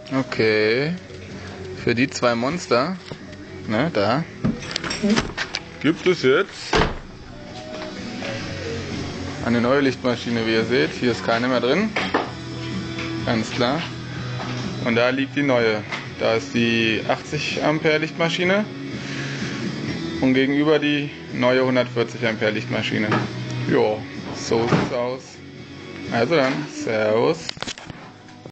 Okay. Für die zwei Monster, ne, da, gibt es jetzt eine neue Lichtmaschine, wie ihr seht. Hier ist keine mehr drin. Ganz klar. Und da liegt die neue. Da ist die 80 Ampere Lichtmaschine und gegenüber die neue 140 Ampere Lichtmaschine. Jo, so sieht's aus. Also dann, Servus.